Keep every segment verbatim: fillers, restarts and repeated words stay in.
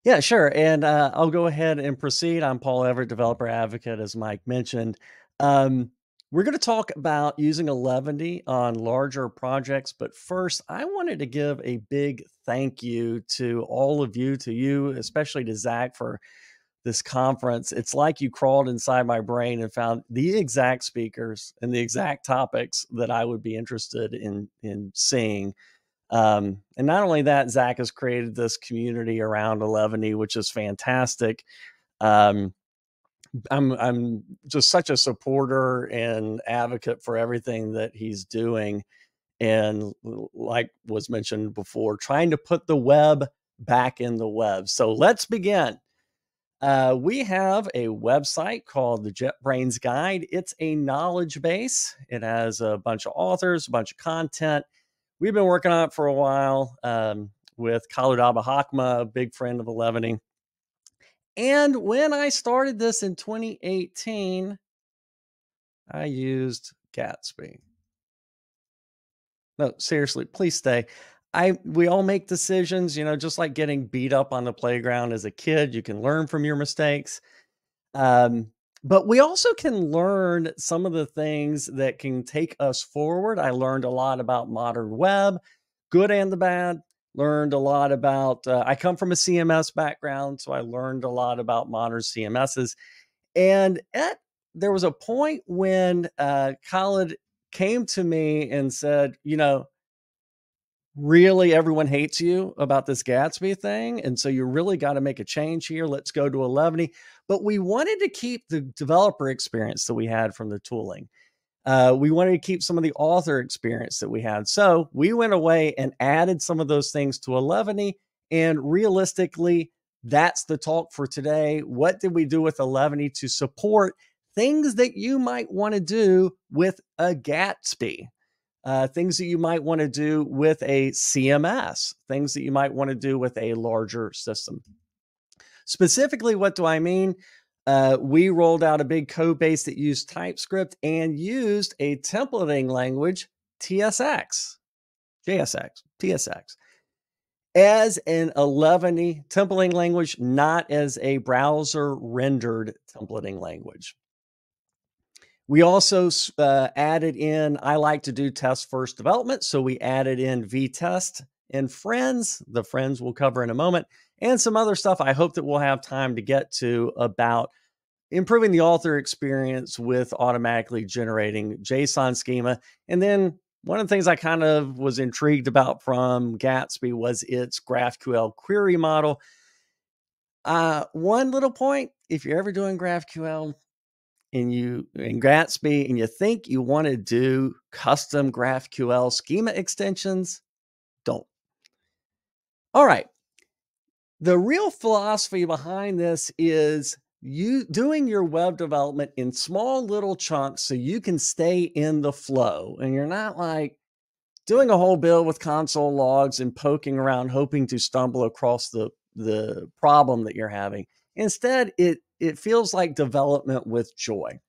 Yeah, sure. And uh, I'll go ahead and proceed. I'm Paul Everett, developer advocate, as Mike mentioned. Um, we're going to talk about using Eleventy on larger projects. But first, I wanted to give a big thank you to all of you, to you, especially to Zach, for this conference. It's like you crawled inside my brain and found the exact speakers and the exact topics that I would be interested in in seeing. Um, and not only that, Zach has created this community around Eleventy, which is fantastic. Um, I'm I'm just such a supporter and advocate for everything that he's doing. And like was mentioned before, trying to put the web back in the web. So let's begin. Uh, we have a website called the JetBrains Guide. It's a knowledge base. It has a bunch of authors, a bunch of content. We've been working on it for a while um, with Khalid Abahakma, a big friend of Eleventy. And when I started this in twenty eighteen, I used Gatsby. No, seriously, please stay. I we all make decisions, you know, just like getting beat up on the playground as a kid. You can learn from your mistakes. Um, but we also can learn some of the things that can take us forward. I learned a lot about modern web, good and the bad. Learned a lot about, uh, I come from a C M S background, so I learned a lot about modern C M Ss. And at, there was a point when uh, Khalid came to me and said, you know, really everyone hates you about this Gatsby thing. And so you really got to make a change here. Let's go to Eleventy. But we wanted to keep the developer experience that we had from the tooling. Uh, we wanted to keep some of the author experience that we had. So we went away and added some of those things to Eleventy. And realistically, that's the talk for today. What did we do with Eleventy to support things that you might want to do with a Gatsby? Uh, things that you might want to do with a C M S, things that you might want to do with a larger system. Specifically, what do I mean? Uh, we rolled out a big code base that used TypeScript and used a templating language, T S X, J S X, T S X, as an Eleventy templating language, not as a browser rendered templating language. We also uh, added in, I like to do test first development. So we added in Vitest and friends. The friends we'll cover in a moment, and some other stuff I hope that we'll have time to get to about improving the author experience with automatically generating JSON schema. And then one of the things I kind of was intrigued about from Gatsby was its GraphQL query model. Uh, one little point, if you're ever doing GraphQL, and you in Gatsby and you think you want to do custom GraphQL schema extensions, don't. All right. The real philosophy behind this is you doing your web development in small little chunks so you can stay in the flow and you're not like doing a whole build with console logs and poking around hoping to stumble across the the problem that you're having. Instead, it it feels like development with joy.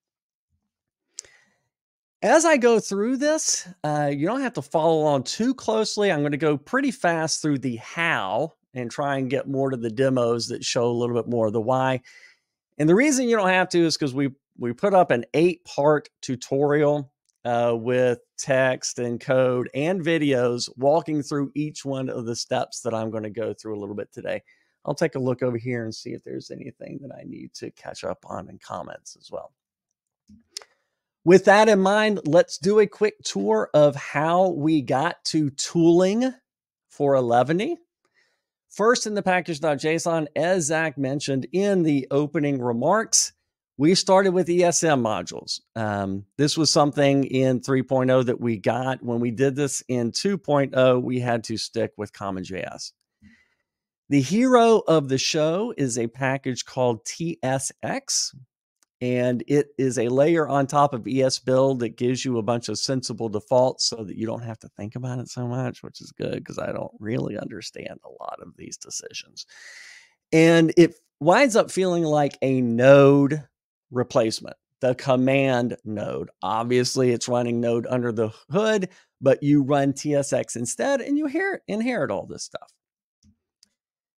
As I go through this, uh, you don't have to follow along too closely. I'm going to go pretty fast through the how and try and get more to the demos that show a little bit more of the why. And the reason you don't have to is because we we put up an eight-part tutorial uh, with text and code and videos walking through each one of the steps that I'm going to go through a little bit today. I'll take a look over here and see if there's anything that I need to catch up on in comments as well. With that in mind, let's do a quick tour of how we got to tooling for Eleventy. First, in the package.json, as Zach mentioned in the opening remarks, we started with E S M modules. Um, this was something in three point oh that we got. When we did this in two point oh, we had to stick with CommonJS. The hero of the show is a package called T S X. And it is a layer on top of E S Build that gives you a bunch of sensible defaults so that you don't have to think about it so much, which is good because I don't really understand a lot of these decisions. And it winds up feeling like a node replacement, the command node. Obviously, it's running node under the hood, but you run T S X instead and you inherit all this stuff.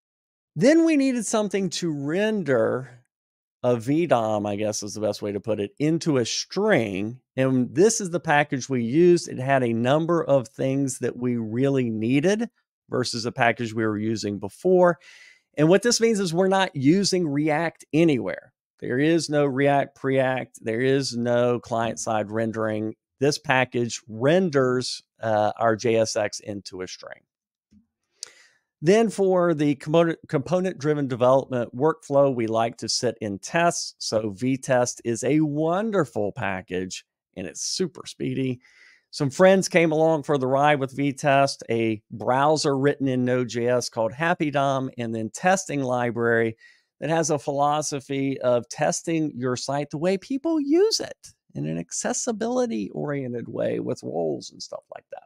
Then we needed something to render a V DOM, I guess is the best way to put it, into a string. And this is the package we used. It had a number of things that we really needed versus a package we were using before. And what this means is we're not using React anywhere. There is no React Preact. There is no client-side rendering. This package renders uh, our J S X into a string. Then for the component-driven development workflow, we like to sit in tests. So Vitest is a wonderful package, and it's super speedy. Some friends came along for the ride with Vitest, a browser written in Node.js called HappyDOM, and then testing library that has a philosophy of testing your site the way people use it in an accessibility-oriented way with roles and stuff like that.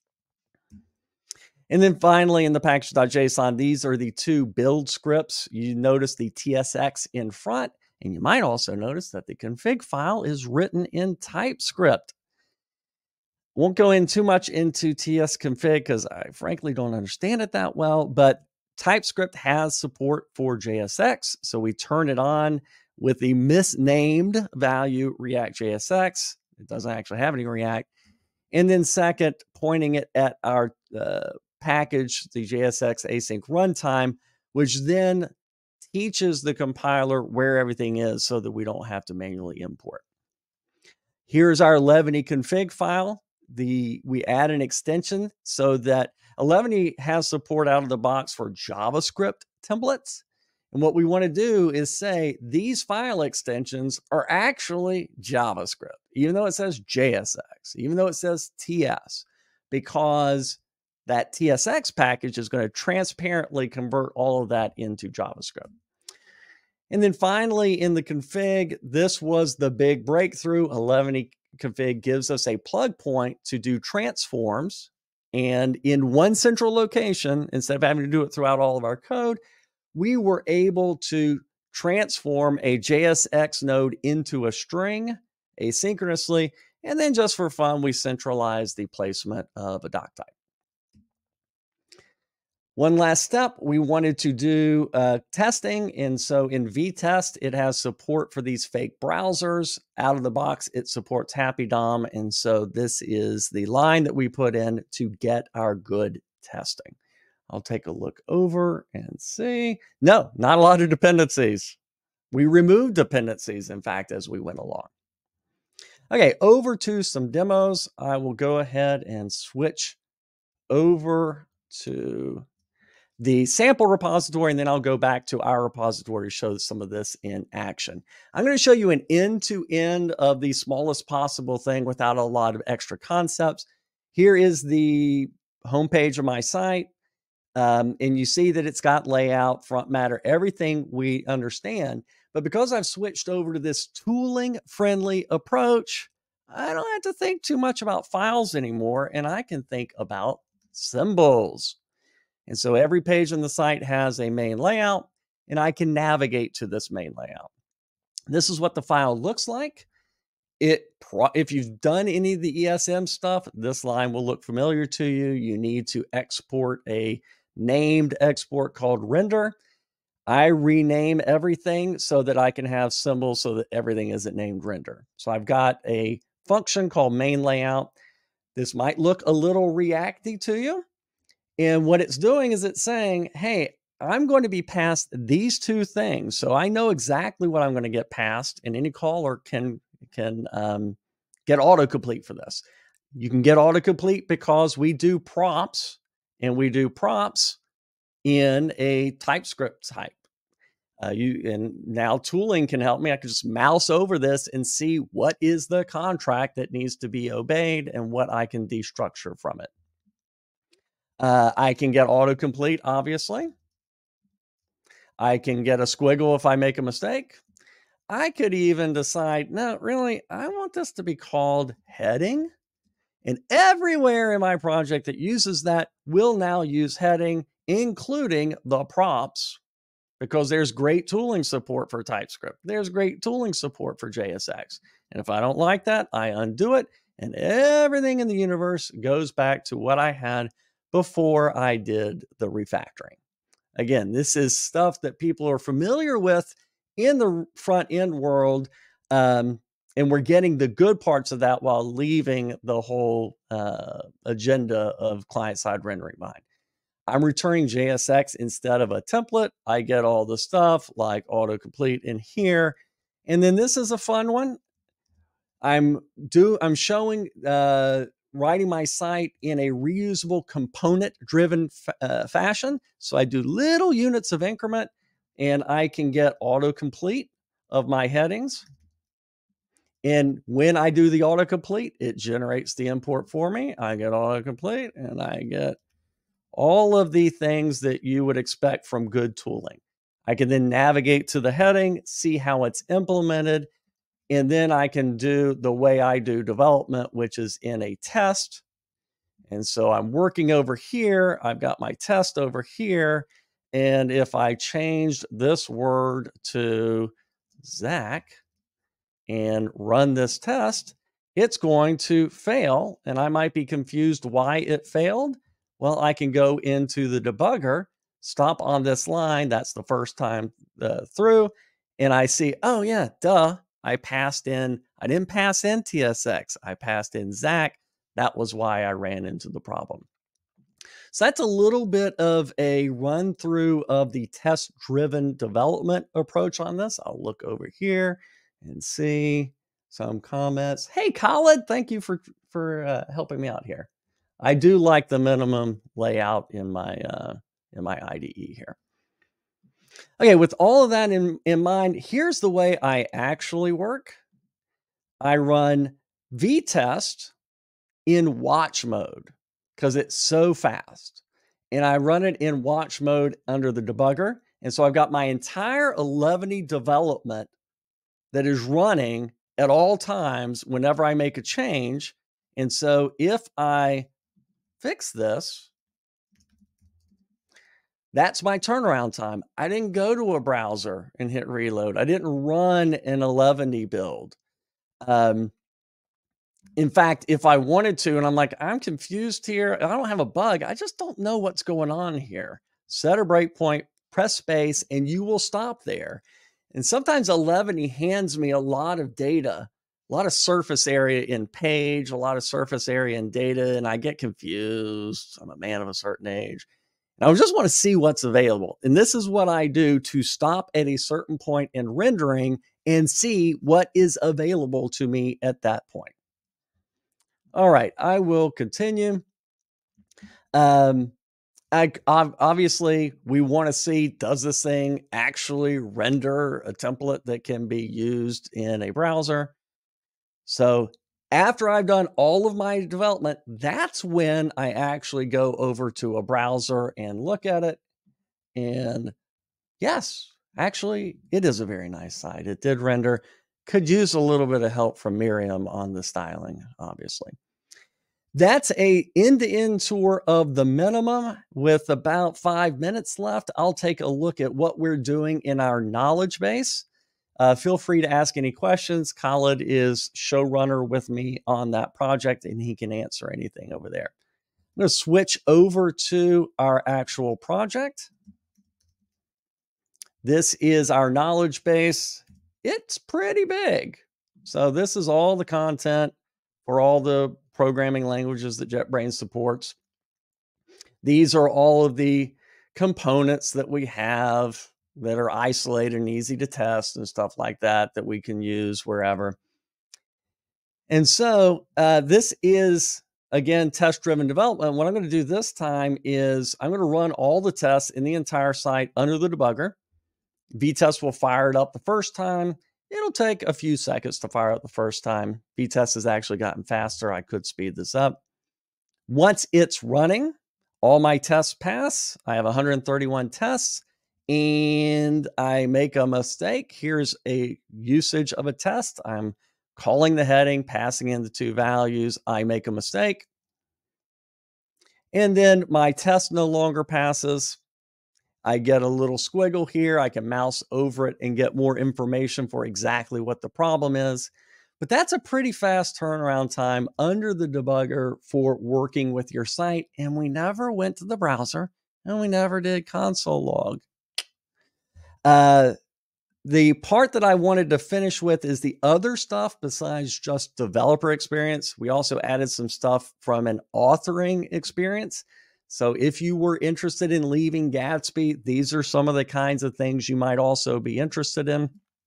And then finally, in the package.json, these are the two build scripts. You notice the T S X in front, and you might also notice that the config file is written in TypeScript. Won't go in too much into tsconfig because I frankly don't understand it that well, but TypeScript has support for J S X. So we turn it on with the misnamed value React J S X. It doesn't actually have any React. And then second, pointing it at our uh, package, the J S X async runtime, which then teaches the compiler where everything is so that we don't have to manually import. Here's our eleven E config file. The, we add an extension so that eleven E has support out of the box for JavaScript templates. And what we want to do is say these file extensions are actually JavaScript, even though it says J S X, even though it says T S, because that T S X package is going to transparently convert all of that into JavaScript. And then finally, in the config, this was the big breakthrough. eleven E config gives us a plug point to do transforms. And in one central location, instead of having to do it throughout all of our code, we were able to transform a J S X node into a string asynchronously. And then just for fun, we centralized the placement of a doc type. One last step, we wanted to do uh, testing. And so in Vitest, it has support for these fake browsers. Out of the box, it supports HappyDOM. And so this is the line that we put in to get our good testing. I'll take a look over and see. No, not a lot of dependencies. We removed dependencies, in fact, as we went along. Okay, over to some demos. I will go ahead and switch over to the sample repository, and then I'll go back to our repository to show some of this in action. I'm going to show you an end-to-end of the smallest possible thing without a lot of extra concepts. Here is the homepage of my site. Um, and you see that it's got layout, front matter, everything we understand. But because I've switched over to this tooling-friendly approach, I don't have to think too much about files anymore, and I can think about symbols. And so every page on the site has a main layout, and I can navigate to this main layout. This is what the file looks like. It, if you've done any of the E S M stuff, this line will look familiar to you. You need to export a named export called render. I rename everything so that I can have symbols so that everything isn't named render. So I've got a function called main layout. This might look a little reacty to you. And what it's doing is it's saying, hey, I'm going to be passed these two things. So I know exactly what I'm going to get passed, and any caller can, can um, get autocomplete for this. You can get autocomplete because we do props, and we do props in a TypeScript type. Uh, you and now tooling can help me. I can just mouse over this and see what is the contract that needs to be obeyed and what I can destructure from it. Uh, I can get autocomplete, obviously. I can get a squiggle if I make a mistake. I could even decide, no, really, I want this to be called heading. And everywhere in my project that uses that will now use heading, including the props, because there's great tooling support for TypeScript. There's great tooling support for J S X. And if I don't like that, I undo it, and everything in the universe goes back to what I had before I did the refactoring. Again, this is stuff that people are familiar with in the front end world. Um, and we're getting the good parts of that while leaving the whole uh, agenda of client-side rendering behind. I'm returning J S X instead of a template. I get all the stuff like autocomplete in here. And then this is a fun one. I'm do I'm showing uh, writing my site in a reusable component-driven fa uh, fashion. So I do little units of increment, and I can get autocomplete of my headings. And when I do the autocomplete, it generates the import for me. I get autocomplete, and I get all of the things that you would expect from good tooling. I can then navigate to the heading, see how it's implemented, and then I can do the way I do development, which is in a test. And so I'm working over here. I've got my test over here. And if I changed this word to Zach and run this test, it's going to fail. And I might be confused why it failed. Well, I can go into the debugger, stop on this line. That's the first time uh, through. And I see, oh yeah, duh. I passed in, I didn't pass in T S X. I passed in Zach. That was why I ran into the problem. So that's a little bit of a run through of the test-driven development approach on this. I'll look over here and see some comments. Hey, Colin, thank you for, for uh, helping me out here. I do like the minimum layout in my, uh, in my I D E here. Okay, with all of that in, in mind, here's the way I actually work. I run Vitest in watch mode because it's so fast. And I run it in watch mode under the debugger. And so I've got my entire eleven development that is running at all times whenever I make a change. And so if I fix this, that's my turnaround time. I didn't go to a browser and hit reload. I didn't run an eleven build. Um, in fact, if I wanted to, and I'm like, I'm confused here, I don't have a bug, I just don't know what's going on here. Set a breakpoint, press space, and you will stop there. And sometimes eleven hands me a lot of data, a lot of surface area in page, a lot of surface area in data, and I get confused. I'm a man of a certain age. I just want to see what's available. And this is what I do to stop at a certain point in rendering and see what is available to me at that point. All right, I will continue. Um, I, obviously, we want to see, does this thing actually render a template that can be used in a browser? So after I've done all of my development, that's when I actually go over to a browser and look at it. And yes, actually, it is a very nice site. It did render. Could use a little bit of help from Miriam on the styling, obviously. That's a end-to-end tour of the minimum with about five minutes left. I'll take a look at what we're doing in our knowledge base. Uh, feel free to ask any questions. Khalid is showrunner with me on that project, and he can answer anything over there. I'm going to switch over to our actual project. This is our knowledge base. It's pretty big. So this is all the content for all the programming languages that JetBrains supports. These are all of the components that we have that are isolated and easy to test and stuff like that, that we can use wherever. And so uh, this is, again, test-driven development. What I'm going to do this time is I'm going to run all the tests in the entire site under the debugger. Vitest will fire it up the first time. It'll take a few seconds to fire up the first time. Vitest has actually gotten faster. I could speed this up. Once it's running, all my tests pass. I have one hundred thirty-one tests, and I make a mistake. Here's a usage of a test. I'm calling the heading, passing in the two values. I make a mistake. And then my test no longer passes. I get a little squiggle here. I can mouse over it and get more information for exactly what the problem is. But that's a pretty fast turnaround time under the debugger for working with your site. And we never went to the browser And we never did console log. Uh, the part that I wanted to finish with is the other stuff besides just developer experience. We also added some stuff from an authoring experience. So if you were interested in leaving Gatsby, these are some of the kinds of things you might also be interested in.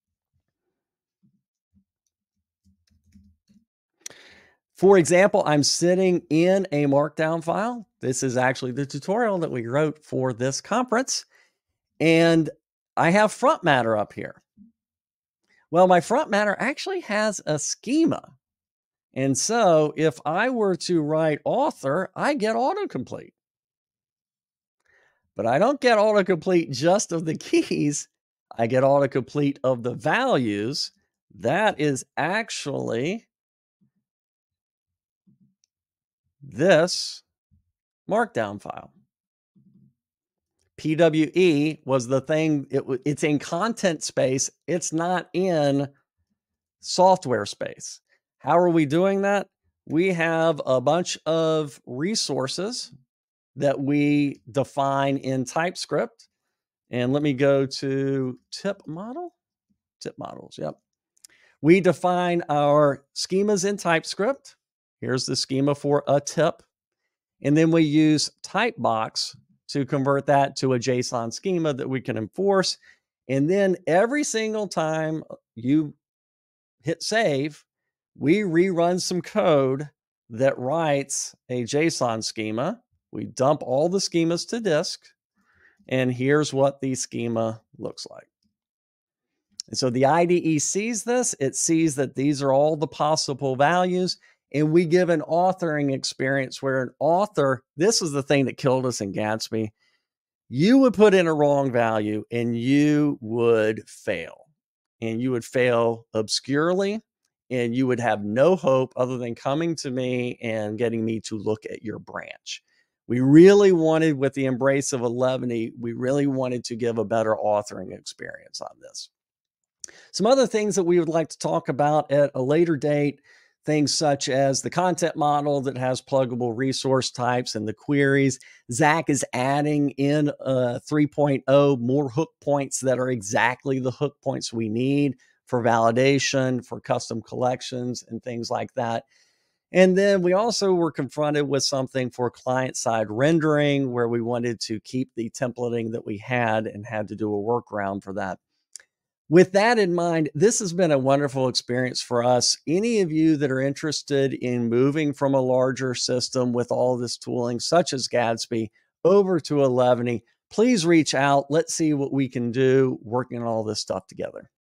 For example, I'm sitting in a Markdown file. This is actually the tutorial that we wrote for this conference. And I have frontmatter up here. Well, my frontmatter actually has a schema. And so if I were to write author, I get autocomplete. But I don't get autocomplete just of the keys. I get autocomplete of the values. That is actually this Markdown file. P W E was the thing, it, it's in content space. It's not in software space. How are we doing that? We have a bunch of resources that we define in TypeScript. And let me go to tip model, tip models. Yep. We define our schemas in TypeScript. Here's the schema for a tip. And then we use typebox to convert that to a JSON schema that we can enforce. And then every single time you hit save, we rerun some code that writes a JSON schema. We dump all the schemas to disk. And here's what the schema looks like. And so the I D E sees this. It sees that these are all the possible values. And we give an authoring experience where an author, this is the thing that killed us in Gatsby. You would put in a wrong value and you would fail. And you would fail obscurely. And you would have no hope other than coming to me and getting me to look at your branch. We really wanted, with the embrace of eleven, we really wanted to give a better authoring experience on this. Some other things that we would like to talk about at a later date, things such as the content model that has pluggable resource types and the queries. Zach is adding in uh, three point oh more hook points that are exactly the hook points we need for validation, for custom collections, and things like that. And then we also were confronted with something for client-side rendering where we wanted to keep the templating that we had and had to do a workaround for that. With that in mind, this has been a wonderful experience for us. Any of you that are interested in moving from a larger system with all this tooling, such as Gatsby, over to eleven, please reach out. Let's see what we can do working on all this stuff together.